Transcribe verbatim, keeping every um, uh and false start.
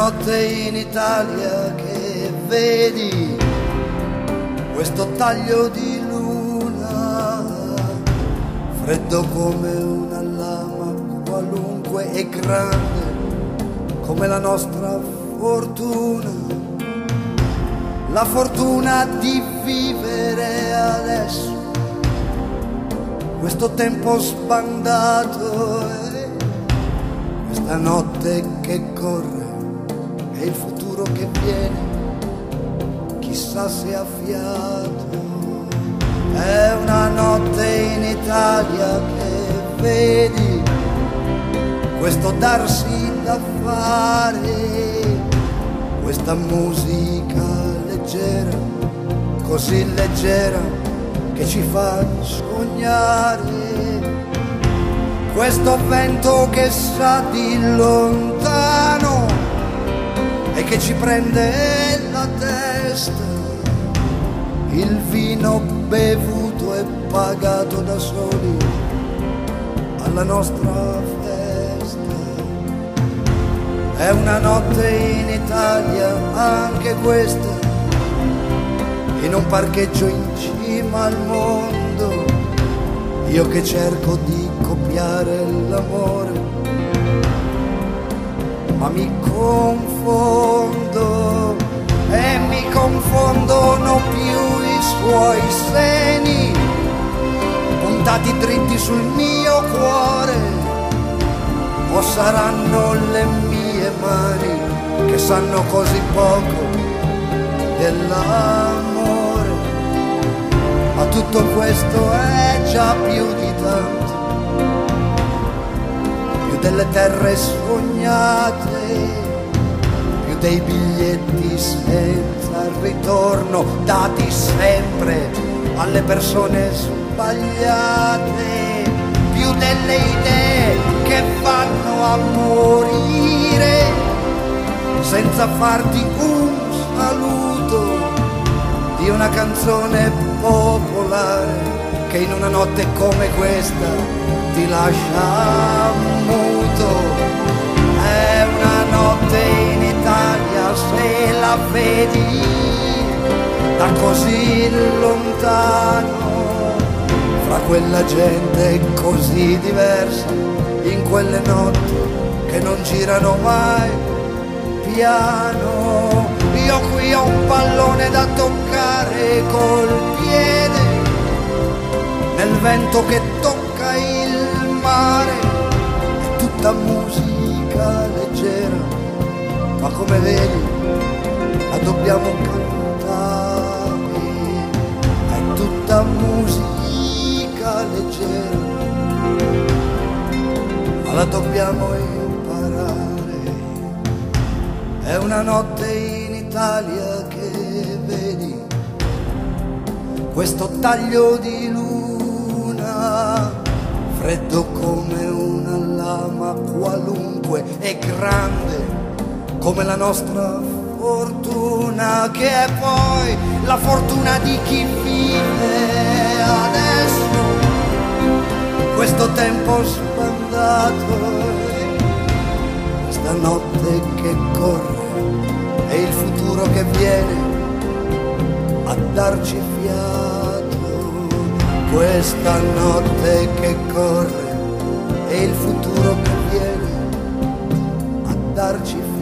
notte in Italia che vedi questo taglio di luna, freddo come una lama qualunque e grande come la nostra fortuna, la fortuna di vivere adesso questo tempo sbandato e questa notte che corre e il futuro che viene, chissà se ha fiato. È una notte in Italia che vedi questo darsi da fare, questa musica leggera, così leggera che ci fa sognare, questo vento che sa di lontano e che ci prende la testa, il vino bevuto e pagato da soli alla nostra festa. È una notte in Italia anche questa, in un parcheggio in cima al mondo, io che cerco di copiare l'amore, ma mi confondo e mi confondono più i suoi seni puntati dritti sul mio cuore, o saranno le mie mani che sanno così poco dell'amore, ma tutto questo è già più di tanto, più delle terre sognate, più dei biglietti senza ritorno dati sempre alle persone sbagliate, più delle idee che vanno a morire senza farti un saluto di una canzone popolare che in una notte come questa ti lascia muto. È una notte in Italia se la vedi da così lontano, fra quella gente così diversa, in quelle notti che non girano mai piano. Io qui ho un pallone da toccare col piede, nel vento che tocca il mare, è tutta musica leggera, ma come vedi la dobbiamo cantare, è tutta musica leggera, ma la dobbiamo imparare. È una notte in Italia che vedi questo taglio di luna, freddo come una lama qualunque e grande come la nostra fortuna, che è poi la fortuna di chi vive adesso questo tempo sbandato, questa notte che corre e il futuro che viene a darci fiato, questa notte che corre e il futuro che viene a darci fiato.